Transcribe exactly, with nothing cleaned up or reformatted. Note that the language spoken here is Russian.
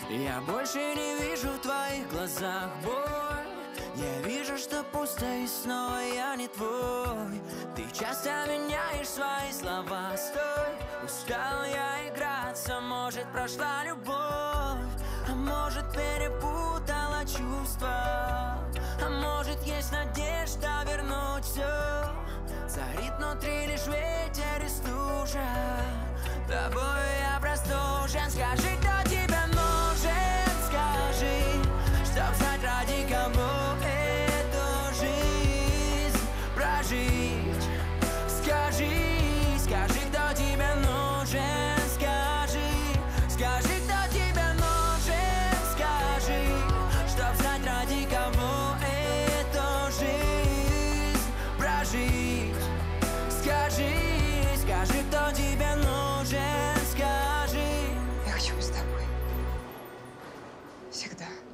Я больше не вижу в твоих глазах боль. Я вижу, что пусто и снова я не твой. Ты часто меняешь свои слова. Стой, устал я играться. Может, прошла любовь, а может, перепутала чувства. А может, есть надежда вернуть все. Царит внутри лишь ветер и стужа. Тобой я простужен. Скажи, кто тебя нужен. Скажи, чтоб знать, ради кого эту жизнь прожить. Скажи, скажи, кто тебе нужен. Скажи, скажи, кто тебе нужен. Скажи, чтоб знать, ради кого эту жизнь прожить. Скажи, скажи, кто тебе нужен. Скажи. Я хочу быть с тобой. Всегда.